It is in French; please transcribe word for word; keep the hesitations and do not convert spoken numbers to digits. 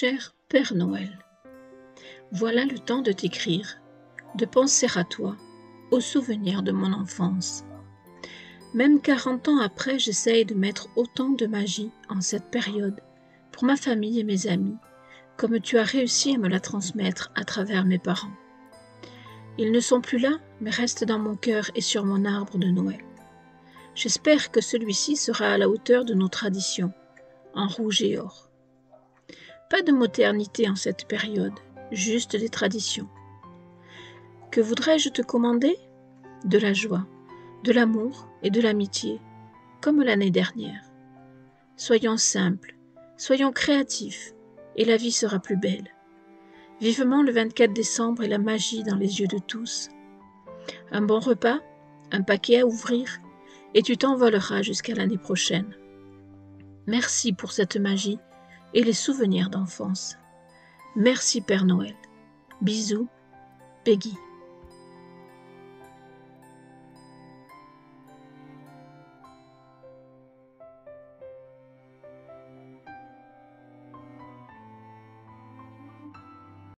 Cher Père Noël, voilà le temps de t'écrire, de penser à toi, aux souvenirs de mon enfance. Même quarante ans après, j'essaye de mettre autant de magie en cette période pour ma famille et mes amis, comme tu as réussi à me la transmettre à travers mes parents. Ils ne sont plus là, mais restent dans mon cœur et sur mon arbre de Noël. J'espère que celui-ci sera à la hauteur de nos traditions, en rouge et or. Pas de modernité en cette période, juste des traditions. Que voudrais-je te commander? De la joie, de l'amour et de l'amitié, comme l'année dernière. Soyons simples, soyons créatifs, et la vie sera plus belle. Vivement le vingt-quatre décembre et la magie dans les yeux de tous. Un bon repas, un paquet à ouvrir, et tu t'envoleras jusqu'à l'année prochaine. Merci pour cette magie et les souvenirs d'enfance. Merci Père Noël. Bisous, Peggy.